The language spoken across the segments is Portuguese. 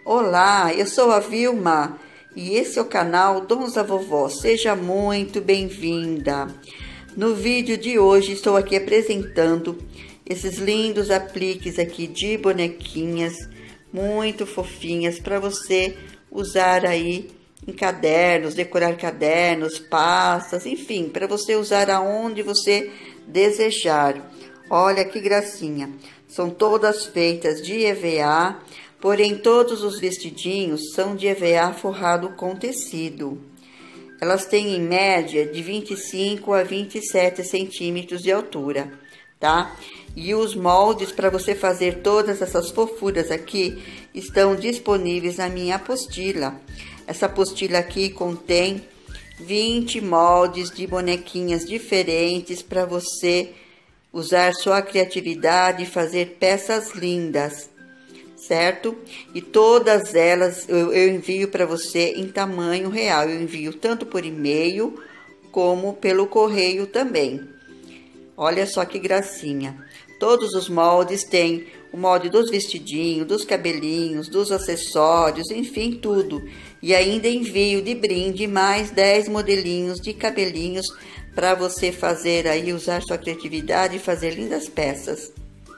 Olá, eu sou a Vilma e esse é o canal Dons da Vovó. Seja muito bem-vinda. No vídeo de hoje estou aqui apresentando esses lindos apliques aqui de bonequinhas, muito fofinhas, para você usar aí em cadernos, decorar cadernos, pastas, enfim, para você usar aonde você desejar. Olha que gracinha. São todas feitas de EVA, porém todos os vestidinhos são de EVA forrado com tecido. Elas têm em média de 25 a 27 centímetros de altura, tá? E os moldes para você fazer todas essas fofuras aqui estão disponíveis na minha apostila. Essa apostila aqui contém 20 moldes de bonequinhas diferentes para você usar sua criatividade e fazer peças lindas, certo? E todas elas eu envio para você em tamanho real. Eu envio tanto por e-mail como pelo correio também. Olha só que gracinha. Todos os moldes têm o molde dos vestidinhos, dos cabelinhos, dos acessórios, enfim, tudo. E ainda envio de brinde mais 10 modelinhos de cabelinhos para você fazer aí, usar sua criatividade e fazer lindas peças.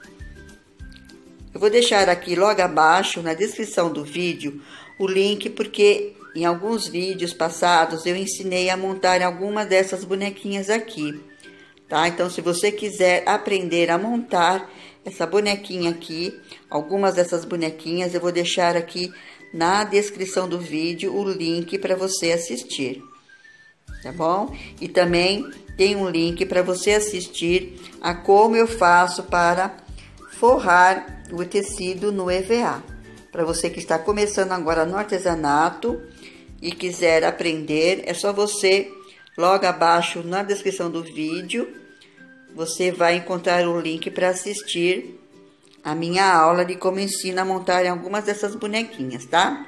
Eu vou deixar aqui logo abaixo, na descrição do vídeo, o link, porque em alguns vídeos passados eu ensinei a montar algumas dessas bonequinhas aqui, tá? Então, se você quiser aprender a montar essa bonequinha aqui, algumas dessas bonequinhas, eu vou deixar aqui na descrição do vídeo o link para você assistir, tá bom? E também tem um link para você assistir a como eu faço para forrar o tecido no EVA. Para você que está começando agora no artesanato e quiser aprender, é só você, logo abaixo na descrição do vídeo, você vai encontrar o link para assistir a minha aula de como ensino a montar algumas dessas bonequinhas, tá?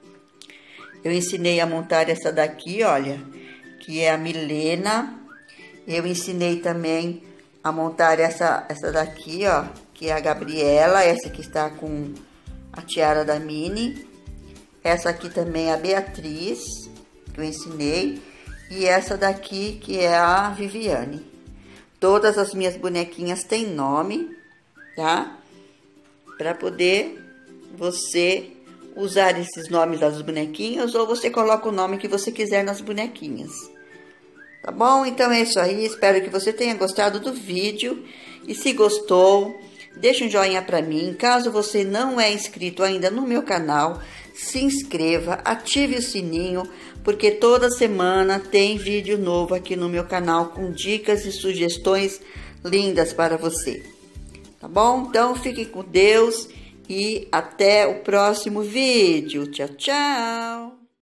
Eu ensinei a montar essa daqui, olha, que é a Milena. Eu ensinei também a montar essa daqui, ó, que é a Gabriela, essa que está com a tiara da Minnie. Essa aqui também é a Beatriz, que eu ensinei. E essa daqui, que é a Viviane. Todas as minhas bonequinhas têm nome, tá? Para poder você usar esses nomes das bonequinhas, ou você coloca o nome que você quiser nas bonequinhas. Tá bom? Então é isso aí, espero que você tenha gostado do vídeo. E se gostou, deixa um joinha pra mim. Caso você não é inscrito ainda no meu canal, se inscreva, ative o sininho, porque toda semana tem vídeo novo aqui no meu canal com dicas e sugestões lindas para você. Tá bom? Então fiquem com Deus e até o próximo vídeo. Tchau, tchau!